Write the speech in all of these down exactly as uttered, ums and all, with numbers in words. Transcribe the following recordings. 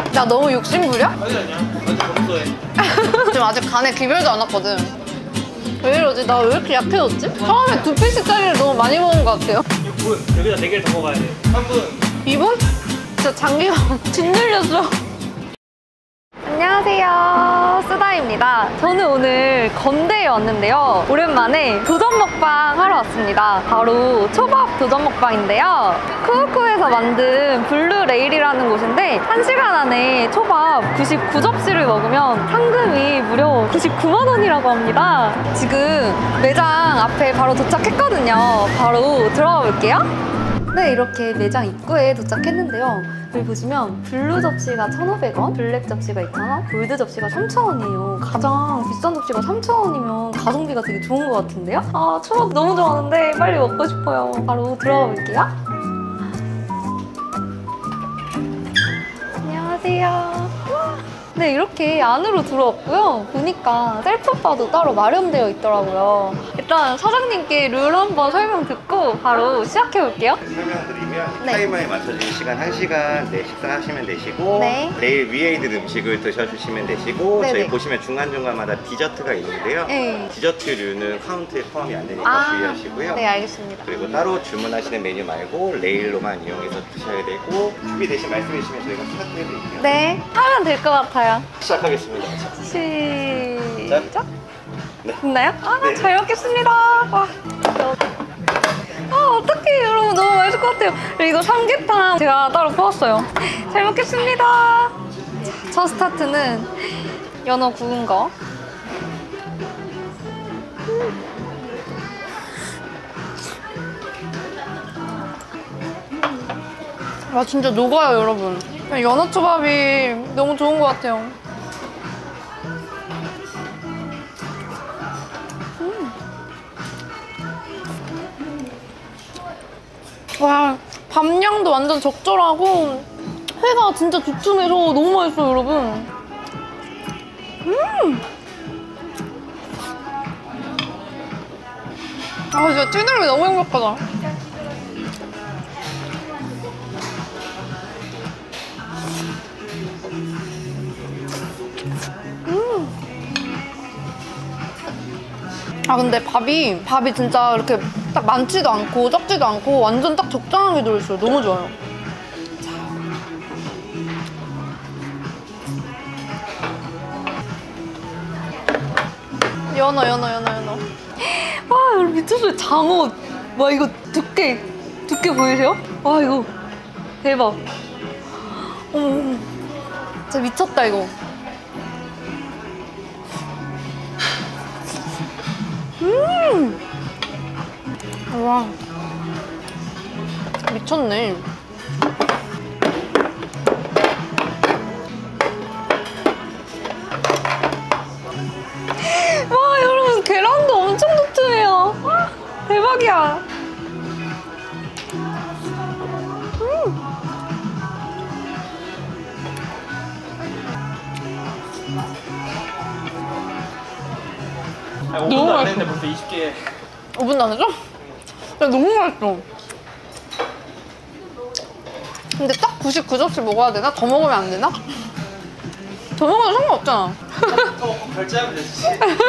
나 너무 욕심부려? 아니 아니야. 아직 검소해. 지금 아직 간에 기별도 안 왔거든. 왜 이러지? 나 왜 이렇게 약해졌지? 처음에 두 피스짜리를 너무 많이 먹은 것 같아요. 육 분. 여기다 네 개를 더 먹어야 돼. 삼 분. 이 분? 진짜 장기가 짓눌렸어. 안녕하세요, 쓰다입니다. 저는 오늘 건대에 왔는데요. 오랜만에 도전 먹방 하러 왔습니다. 바로 초밥 도전 먹방인데요. 쿠우쿠에서 만든 블루레일이라는 곳인데 한 시간 안에 초밥 구십구 접시를 먹으면 상금이 무려 구십구만 원이라고 합니다. 지금 매장 앞에 바로 도착했거든요. 바로 들어가 볼게요. 네, 이렇게 매장 입구에 도착했는데요. 여기 보시면 블루 접시가 천오백 원, 블랙 접시가 이천 원, 골드 접시가 삼천 원이에요. 가장 비싼 접시가 삼천 원이면 가성비가 되게 좋은 것 같은데요? 아, 초밥 너무 좋아하는데 빨리 먹고 싶어요. 바로 들어가 볼게요. 안녕하세요. 네, 이렇게 안으로 들어왔고요. 보니까 셀프바도 따로 마련되어 있더라고요. 일단 사장님께 룰 한번 설명 듣고 바로 시작해볼게요. 설명드리면 네. 타이머에 맞춰주신 시간 한 시간 내 식사하시면 되시고 네. 레일 위에 있는 음식을 드셔주시면 되시고 네네. 저희 보시면 중간중간마다 디저트가 있는데요. 네. 디저트류는 카운트에 포함이 안 되니까 아, 주의하시고요. 네, 알겠습니다. 그리고 따로 주문하시는 메뉴 말고 레일로만 이용해서 드셔야 되고 준비되신 말씀해 주시면 저희가 스타트해드릴게요. 네, 하면 될 것 같아요. 시작하겠습니다. 시작? 네. 됐나요? 아, 네. 잘 먹겠습니다. 와. 아, 어떡해. 여러분, 너무 맛있을 것 같아요. 그리고 이거 삼계탕 제가 따로 구웠어요. 잘 먹겠습니다. 자, 첫 스타트는 연어 구운 거. 음. 아, 진짜 녹아요, 여러분. 연어초밥이 너무 좋은 것 같아요. 음. 와, 밥량도 완전 적절하고 회가 진짜 두툼해서 너무 맛있어요, 여러분. 음! 아, 진짜 찌들기 너무 행복하다. 아, 근데 밥이 밥이 진짜 이렇게 딱 많지도 않고 적지도 않고 완전 딱 적당하게 들어있어요. 너무 좋아요. 자. 연어 연어 연어 연어. 와, 여러분 미쳤어요. 장어. 와, 이거 두께 두께 보이세요? 와, 이거 대박. 어머 어머, 진짜 미쳤다 이거. 음! 와, 미쳤네. 와, 여러분 계란도 엄청 두툼해요. 대박이야. 음! 아니, 오 분도 안 했는데 벌써 이십 개. 오 분도 안 했죠? 야, 너무 맛있어. 근데 딱 구십구 접시 먹어야 되나? 더 먹으면 안 되나? 더 먹어도 상관없잖아. 더 먹고 결제하면 되지.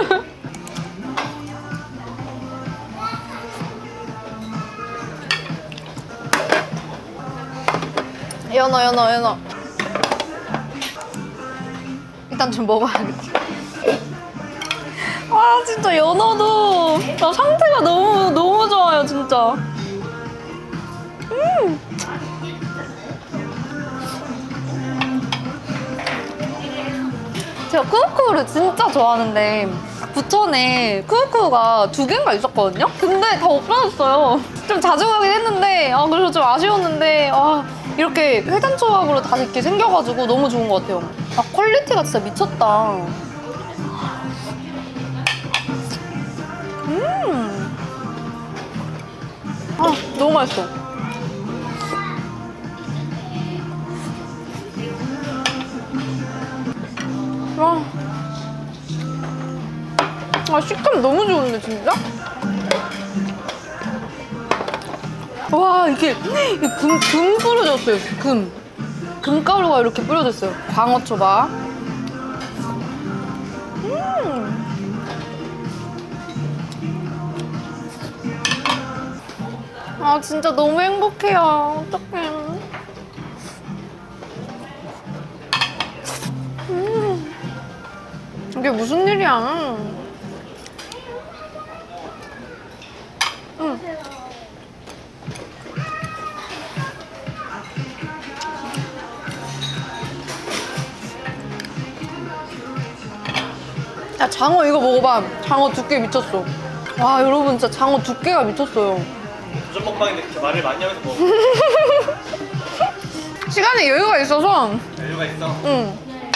연어 연어 연어. 일단 좀 먹어야겠지. 와, 진짜 연어도 나 상태가 너무 너무 좋아요, 진짜. 음. 제가 쿠우쿠를 진짜 좋아하는데 부천에 쿠우쿠가 두 개인가 있었거든요? 근데 다 없어졌어요. 좀 자주 가긴 했는데 아, 그래서 좀 아쉬웠는데 아, 이렇게 회전초밥으로 다시 이렇게 생겨가지고 너무 좋은 것 같아요. 아, 퀄리티가 진짜 미쳤다. 음. 아, 너무 맛있어. 와. 아, 식감 너무 좋은데, 진짜? 와, 이게 금, 금 부러졌어요, 금. 금가루가 이렇게 뿌려져 있어요. 광어 초밥. 음. 아 진짜 너무 행복해요. 어떡해. 음. 이게 무슨 일이야. 음. 야 장어 이거 먹어봐. 장어 두께 미쳤어. 와 여러분 진짜 장어 두께가 미쳤어요. 도전 먹방인데 그렇게 말을 많이 하면서 먹어. 시간에 여유가 있어서. 여유가 있어. 응.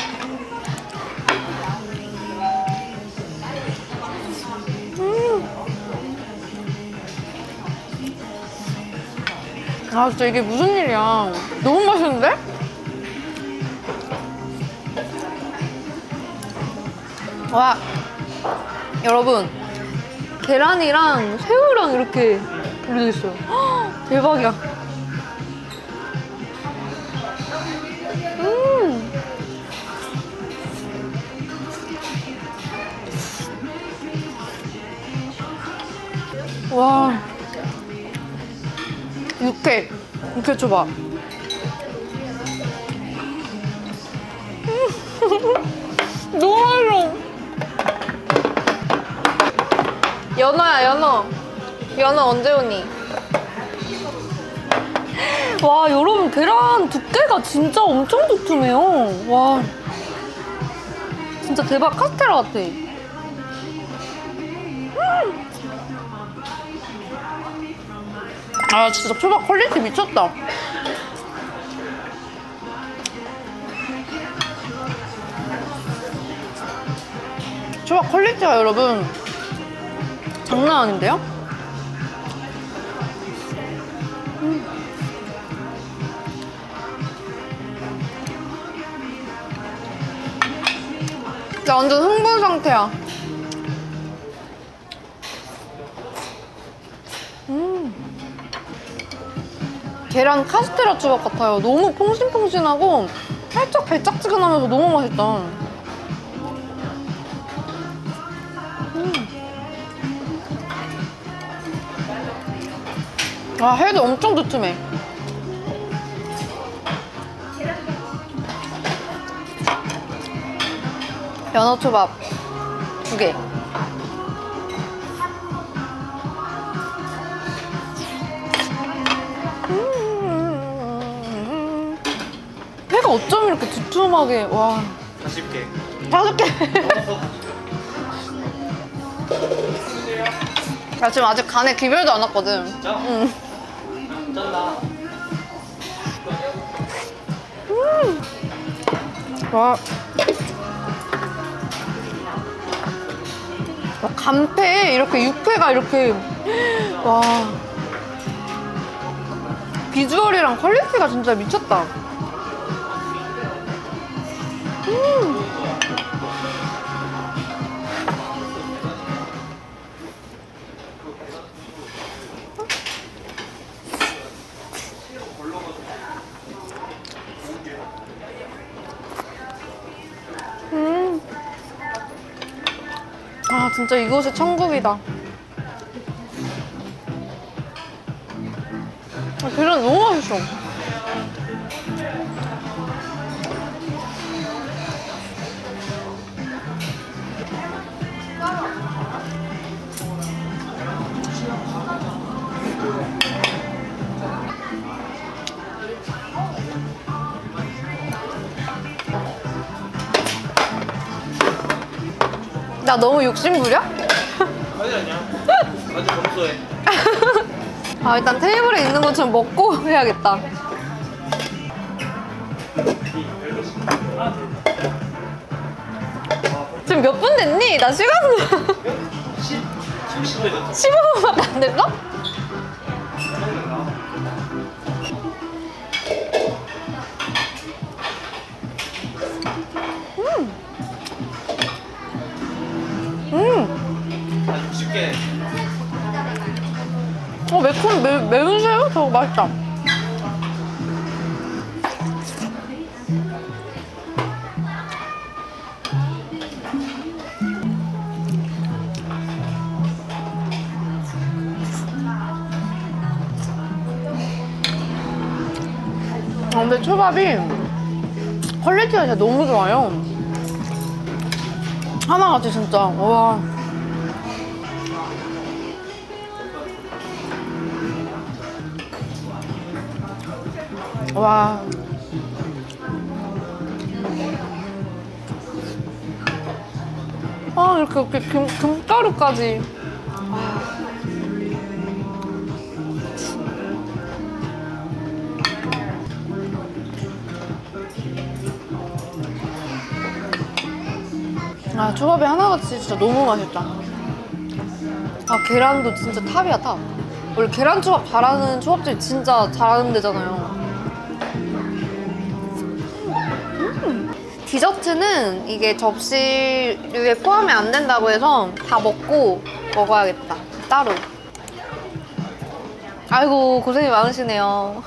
음. 아 진짜 이게 무슨 일이야. 너무 맛있는데? 와 여러분 계란이랑 새우랑 이렇게 올려져 있어요. 헉, 대박이야. 음. 와 육회 육회 초밥. 너무 맛있어. 연어야 연어. 연어 언제 오니? 와 여러분 계란 두께가 진짜 엄청 두툼해요. 와 진짜 대박 카스테라 같아. 음. 아 진짜 초밥 퀄리티 미쳤다. 초밥 퀄리티가 여러분 장난 아닌데요? 음. 나 완전 흥분 상태야. 음. 계란 카스테라 초밥 같아요. 너무 퐁신퐁신하고 살짝 달짝지근하면서 너무 맛있다. 아 회도 엄청 두툼해. 연어초밥 두 개. 음 회가 어쩜 이렇게 두툼하게. 와 다섯 개. 다섯 개. 나 지금 아직 간에 기별도 안 왔거든. 진짜? 응. 짠다. 음. 와. 와, 간패에 이렇게 육회가 이렇게. 와. 비주얼이랑 퀄리티가 진짜 미쳤다. 음. 음. 아 진짜 이곳이 천국이다. 아, 계란 너무 맛있어. 나 너무 욕심부려? 아니 아니야. 완전 검소해. 아 일단 테이블에 있는 거 좀 먹고 해야겠다. 지금 몇 분 됐니? 나 시간은 십오 분 됐어. 십오 분밖에 안 됐어? 음. 음. 한 육십 개. 어 매콤 매, 매운 새우? 저거 맛있다. 근데 초밥이 퀄리티가 진짜 너무 좋아요. 하나같이 진짜. 와. 와. 아, 이렇게, 이렇게 금, 금가루까지. 아. 아, 초밥이 하나같이 진짜 너무 맛있다. 아, 계란도 진짜 탑이야, 탑. 원래 계란 초밥 잘하는 초밥집 진짜 잘하는 데잖아요. 음. 디저트는 이게 접시류에 포함이 안 된다고 해서 다 먹고 먹어야겠다. 따로. 아이고, 고생이 많으시네요.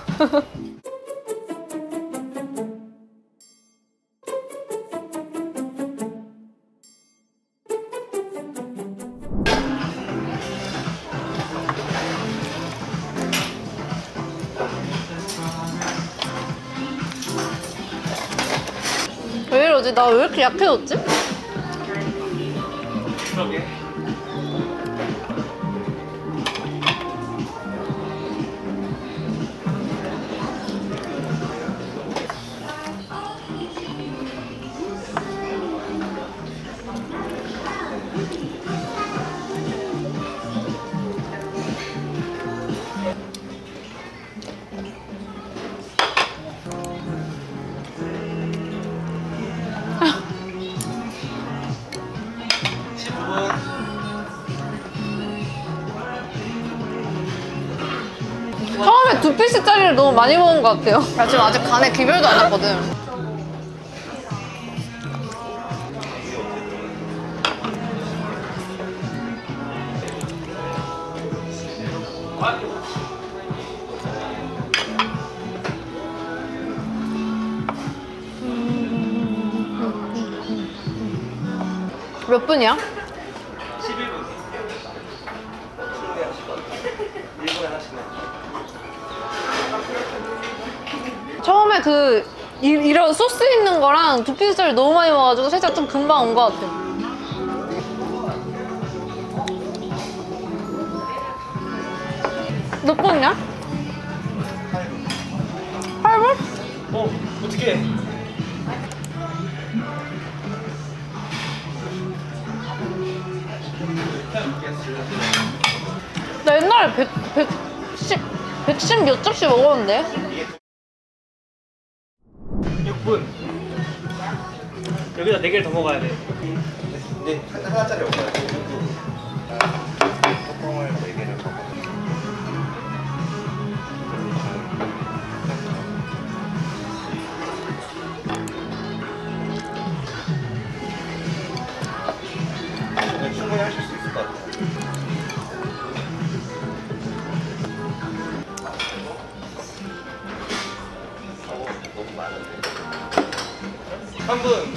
왜 이러지? 나 왜 이렇게 약해졌지? 그러게. 처음에 두 피스짜리를 너무 많이 먹은 것 같아요. 나 지금 아직 간에 기별도 안 났거든. 몇 분이야? 십일 분. 일 분에 하나씩만. 처음에 그 이, 이런 소스 있는 거랑 두 피스짜리 너무 많이 먹어가지고 살짝 좀 금방 온 것 같아. 몇 분이야? 팔 분? 어, 어떡해. 나 옛날에 백, 백십, 백십 몇 접시 먹었는데? 육 분. 여기다 네 개를 더 먹어야 돼. 근데 하나짜리 없어요. 뚜껑을 네 개를 먹어. 충분히 하실 수 있을 것 같아요. 어, 너무 많은데. 삼 분.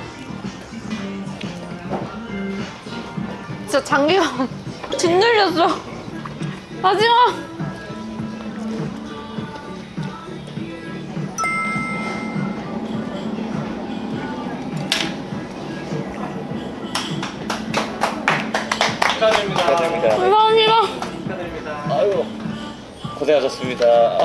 진짜 장기가 짓눌렸어. 마지막! 축하드립니다. 축하드립니다. 감사합니다. 축하드립니다. 아유, 고생하셨습니다.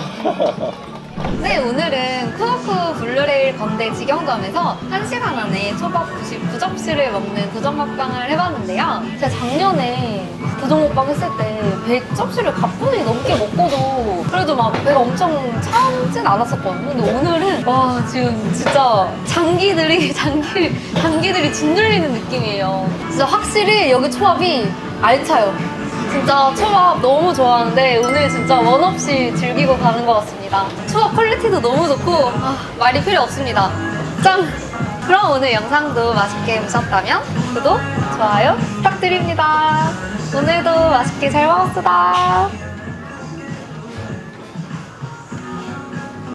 네, 오늘은 쿠오쿠 블루레일 건대 직영점에서 한 시간 안에 초밥 구십구 접시를 먹는 도전 먹방을 해봤는데요. 제가 작년에 도전 먹방 했을 때 백 접시를 가뿐히 넘게 먹고도 그래도 막 배가 엄청 차진 않았었거든요. 근데 오늘은 와, 지금 진짜 장기들이 장기, 장기들이 짓눌리는 느낌이에요. 진짜 확실히 여기 초밥이 알차요. 진짜 초밥 너무 좋아하는데 오늘 진짜 원 없이 즐기고 가는 것 같습니다. 초밥 퀄리티도 너무 좋고 아, 말이 필요 없습니다. 짱! 그럼 오늘 영상도 맛있게 보셨다면 구독, 좋아요 부탁드립니다. 오늘도 맛있게 잘 먹었습니다.